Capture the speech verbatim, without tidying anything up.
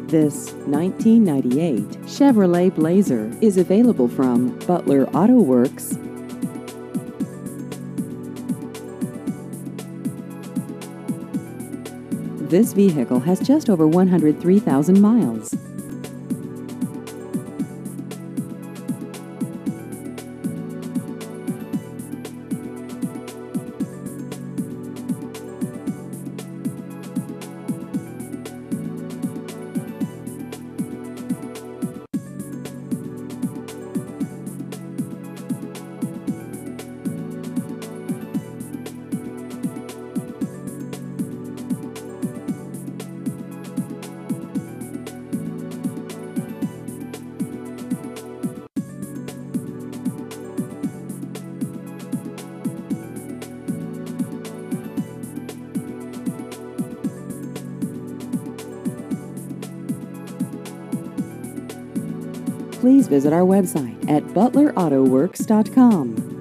This nineteen ninety-eight Chevrolet Blazer is available from Butler Auto Works. This vehicle has just over one hundred three thousand miles. Please visit our website at butler auto works dot com.